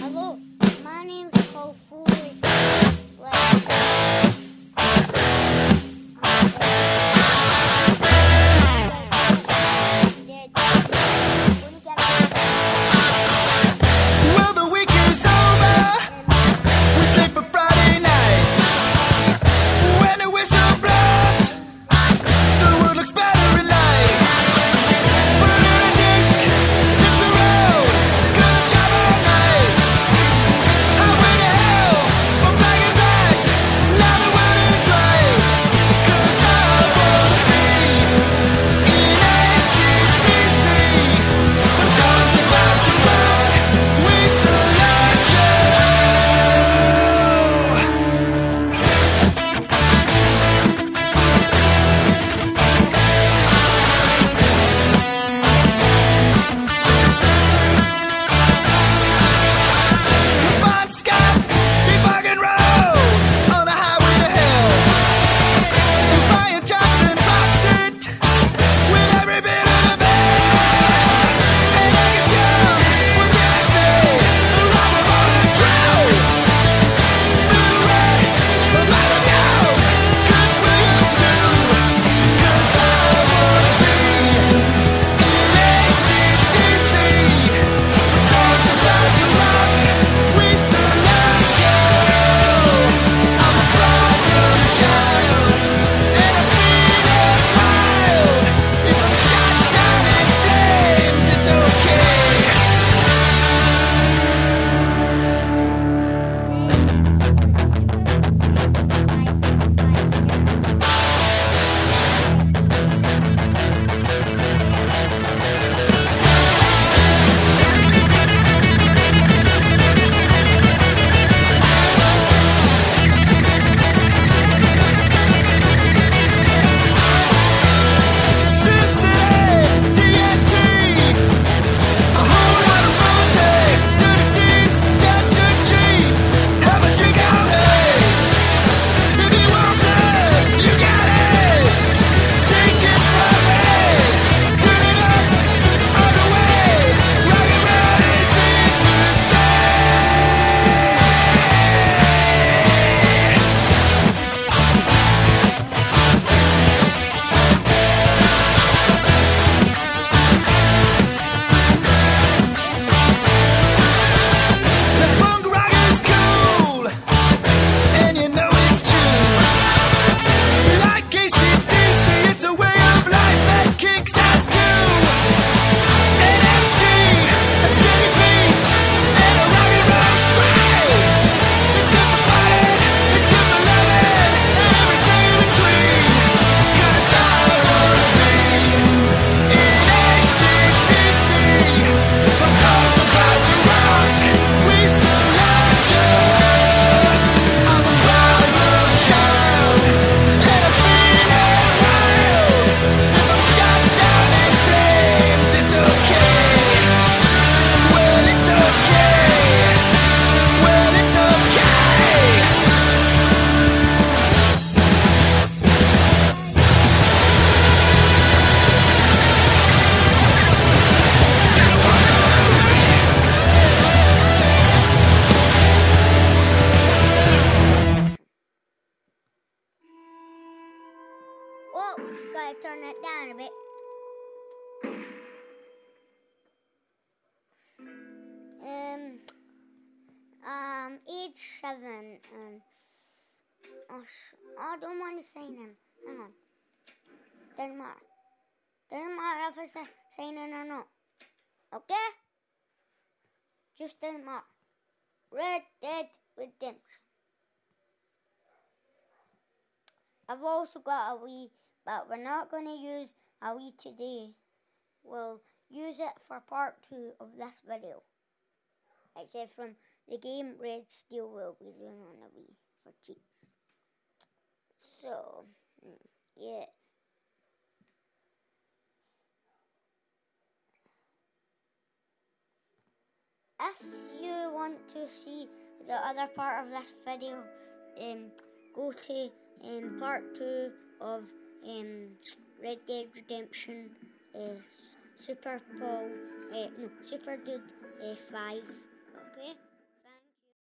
Hello, my name's Paul Foley. Well, the week is over. We sleep for Friday night. When the whistle blows, the world looks better in lights. Put in a disc, hit the road, gonna drive all night. Highway to hell, or black and black, now the word is right. 'Cause I wanna be in AC/DC. For those about to rock, we select you. Bon Scott, keep fucking road on the highway to hell. And Brian Johnson rocks it with every bit of the band. And Angus Young, what can I say? Rock and roll and drown. Feel red, light 'em young, good Williams too. 'Cause I wanna be in AC/DC. For those about to rock, we select you. I'm a problem child, and I'm feeling wild. If I'm shot down in flames, it's okay. Cincinnati, TNT, a whole lot of rosé, dirty deeds, Dr. G. Have a drink out, hey. If you want blood, you got it. Take it from me. Turn it up all the way. Rock and roll is here to stay. The punk rock is cool, and you know it's true. Like AC/DC, it's a way of life that kicks ass too. NSG, a steady beat, and a rock and roll scream. It's good for fighting, it's good for loving, and everything in between. 'Cause I wanna be in AC/DC. For those about to rock, we select you. I'm a problem child, and I'm feeling wild. If I'm shot down in flames, it's okay. Well, it's okay. Well, it's okay. Whoa, gotta turn that down a bit. Age 7. I don't want to sign in. Hang on. Doesn't matter. Doesn't matter if I sign in or not. Okay? Just doesn't matter. Red Dead Redemption. I've also got a Wii, but we're not going to use a Wii today. We'll use it for part 2 of this video. Except from the game Red Steel will be doing on the Wii for cheats. So, yeah. If you want to see the other part of this video, go to part 2 of Red Dead Redemption Super Dude 5.